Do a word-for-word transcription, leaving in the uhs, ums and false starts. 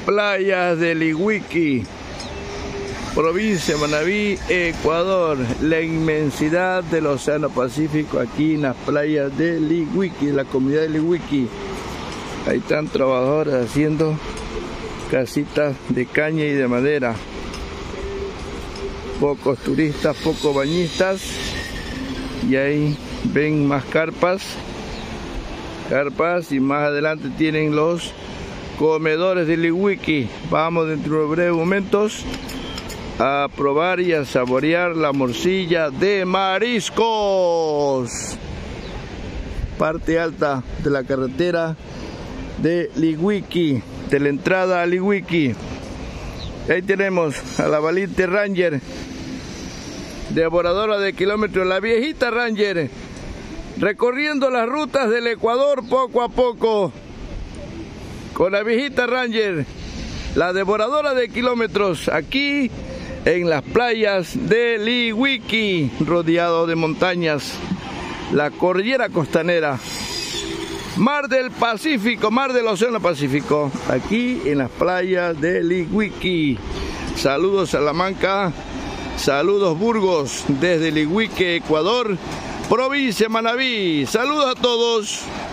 playas de Lihuiqui, provincia de Manabí, Ecuador. La inmensidad del Océano Pacífico aquí en las playas de Lihuiqui, la comunidad de Lihuiqui. Ahí están trabajadores haciendo casitas de caña y de madera. Pocos turistas, pocos bañistas. Y ahí ven más carpas. Carpas y más adelante tienen los comedores de Lihuiqui. Vamos dentro de breves momentos a probar y a saborear la morcilla de mariscos. Parte alta de la carretera de Lihuiqui, de la entrada a Lihuiqui. Ahí tenemos a la valiente Ranger, devoradora de kilómetros, la viejita Ranger, recorriendo las rutas del Ecuador poco a poco, con la viejita Ranger, la devoradora de kilómetros, aquí en las playas de Lihuiqui, rodeado de montañas, la cordillera costanera, Mar del Pacífico, Mar del Océano Pacífico, aquí en las playas de Lihuiqui. Saludos Salamanca, saludos Burgos, desde Lihuiqui, Ecuador, provincia de Manabí. Saludos a todos.